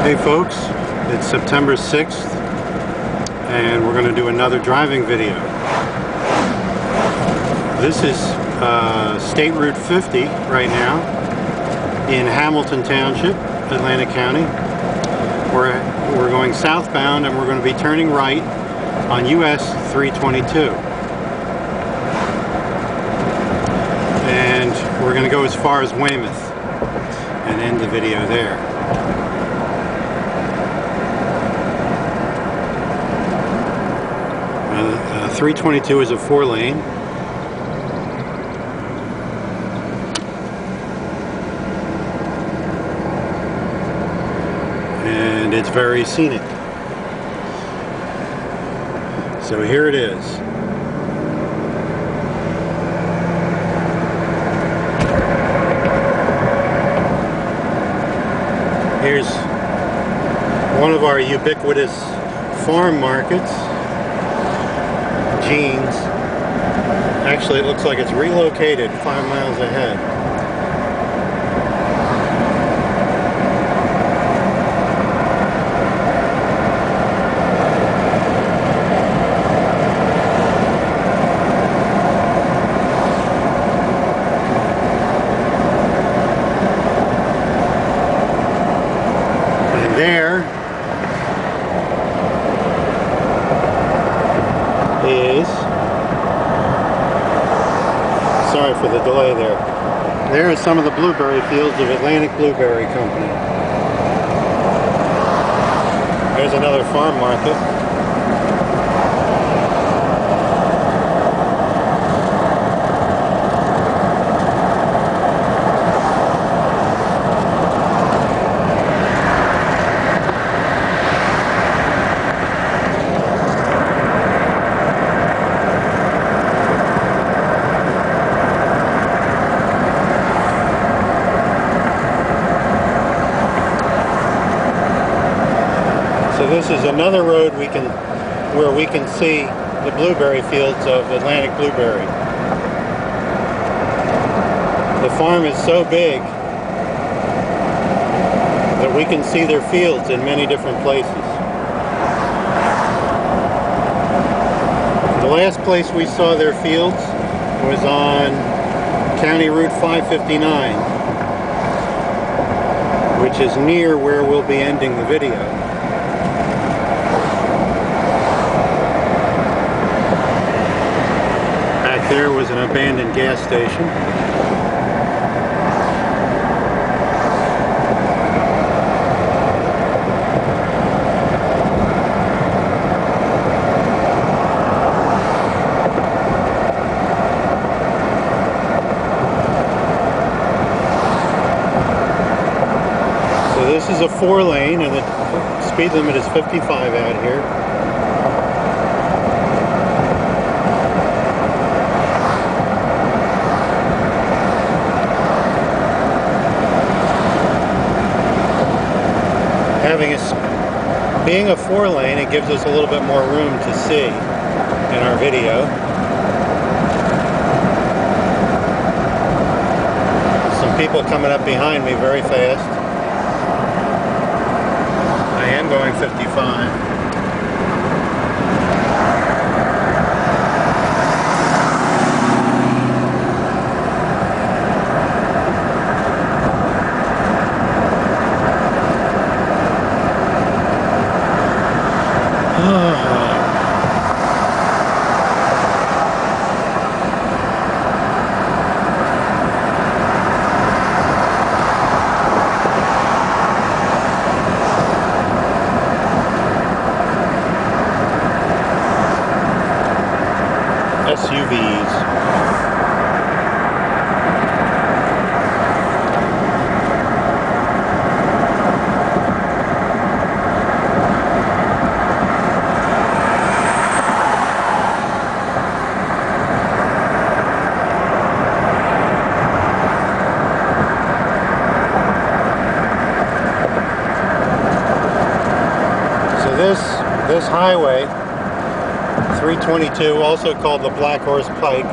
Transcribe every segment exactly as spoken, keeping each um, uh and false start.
Hey folks, it's September sixth and we're going to do another driving video. This is uh, State Route fifty right now in Hammonton Township, Atlantic County. We're, we're going southbound and we're going to be turning right on U S three twenty-two. And we're going to go as far as Weymouth and end the video there. Uh, three twenty-two is a four lane. And it's very scenic. So here it is. Here's one of our ubiquitous farm markets. Jeans. Actually, it looks like it's relocated five miles ahead. And there is, sorry for the delay there, there are some of the blueberry fields of Atlantic Blueberry Company. There's another farm market. So this is another road we can, where we can see the blueberry fields of Atlantic Blueberry. The farm is so big that we can see their fields in many different places. The last place we saw their fields was on County Route five fifty-nine, which is near where we'll be ending the video. There was an abandoned gas station. So this is a four lane and the speed limit is fifty-five out here. Having a, being a four lane, it gives us a little bit more room to see in our video. Some people coming up behind me very fast. I am going fifty-five. S U Vs. So this this highway three twenty-two, also called the Black Horse Pike,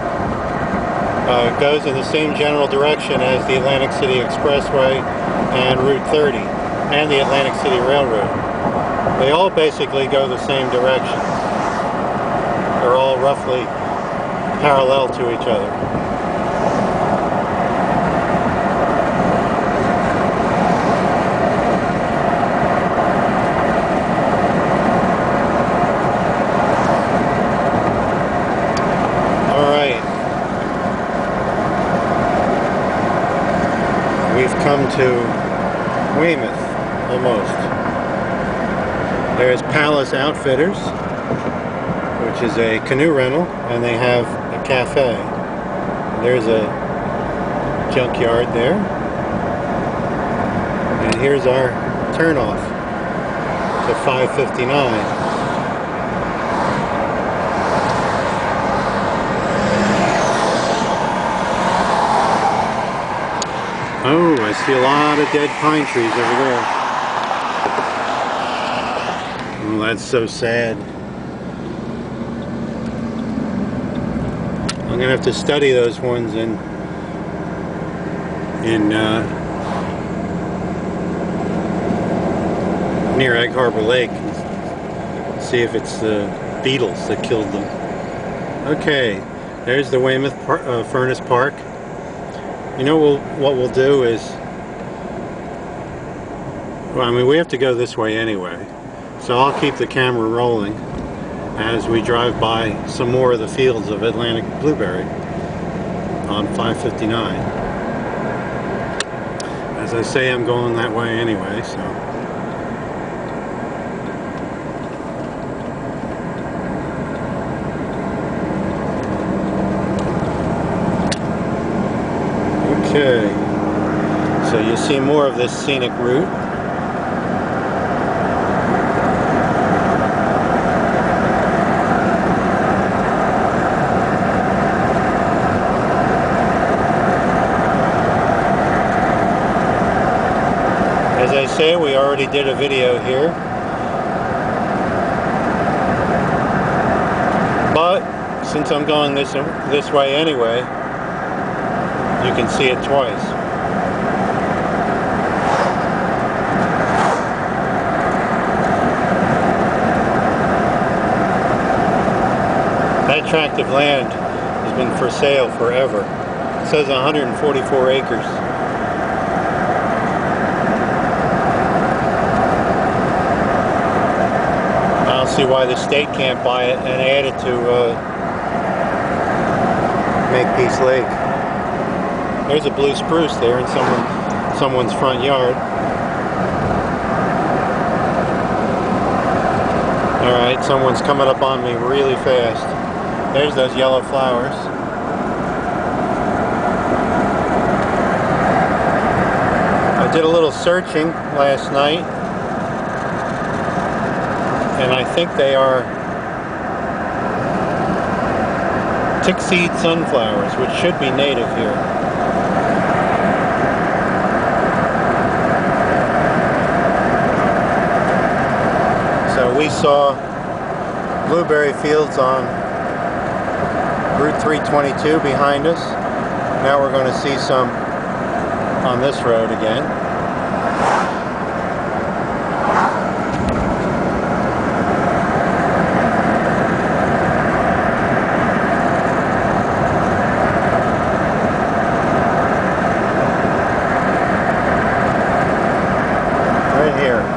uh, goes in the same general direction as the Atlantic City Expressway and Route thirty. and the Atlantic City Railroad. They all basically go the same direction. They're all roughly parallel to each other. We've come to Weymouth, almost. There's Palace Outfitters, which is a canoe rental, and they have a cafe. There's a junkyard there. And here's our turnoff to five fifty-nine. Oh, I see a lot of dead pine trees over there. Oh, that's so sad. I'm gonna have to study those ones in in uh, near Egg Harbor Lake and see if it's the beetles that killed them. Okay, there's the Weymouth Par uh, Furnace Park. You know, we'll, what we'll do is, well, I mean, we have to go this way anyway, so I'll keep the camera rolling as we drive by some more of the fields of Atlantic blueberry on five fifty-nine. As I say, I'm going that way anyway, so. Okay, so you see more of this scenic route. As I say, we already did a video here, but since I'm going this this way anyway, you can see it twice. That tract of land has been for sale forever. It says one hundred forty-four acres. I don't see why the state can't buy it and add it to uh, Makepeace Lake. There's a blue spruce there in someone, someone's front yard. Alright, someone's coming up on me really fast. There's those yellow flowers. I did a little searching last night, and I think they are tick-seed sunflowers, which should be native here. So we saw blueberry fields on Route three twenty-two behind us. Now we're going to see some on this road again. Right here.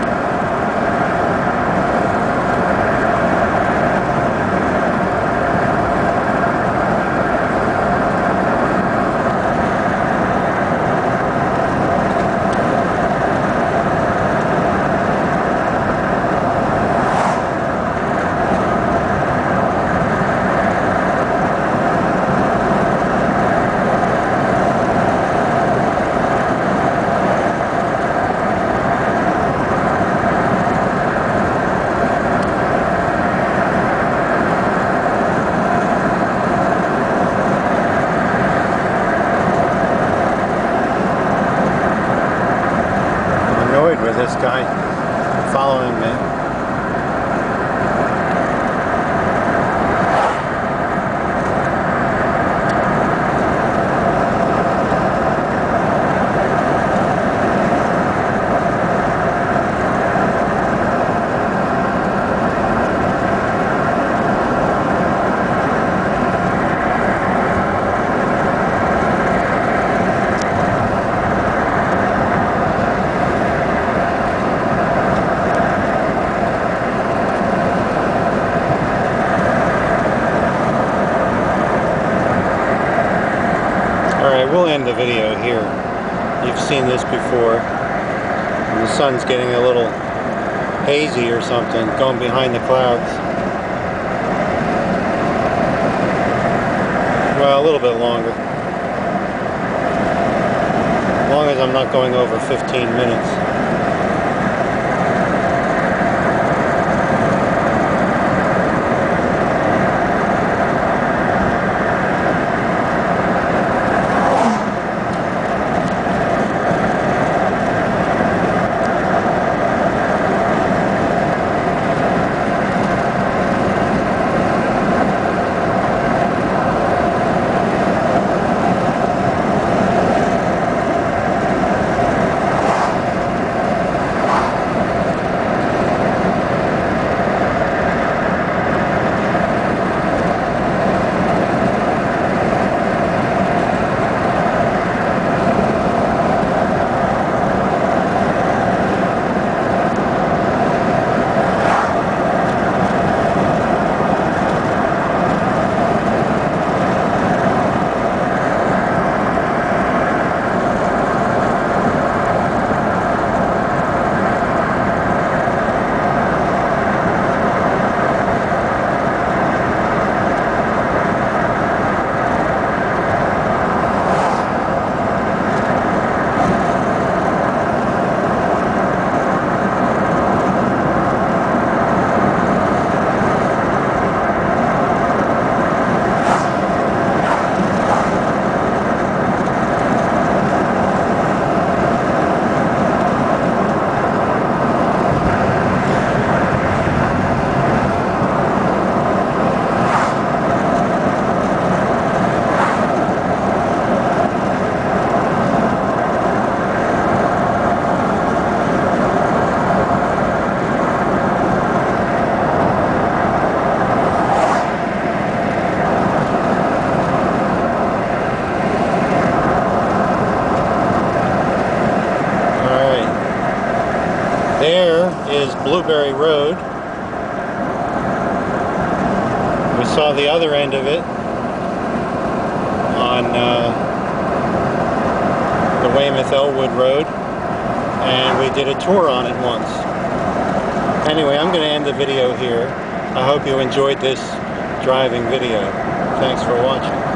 With this guy following me. video here. You've seen this before. And the sun's getting a little hazy or something, going behind the clouds. Well, a little bit longer. As long as I'm not going over fifteen minutes. There is Blueberry Road. We saw the other end of it on uh, the Weymouth-Elwood Road, and we did a tour on it once. Anyway, I'm going to end the video here. I hope you enjoyed this driving video. Thanks for watching.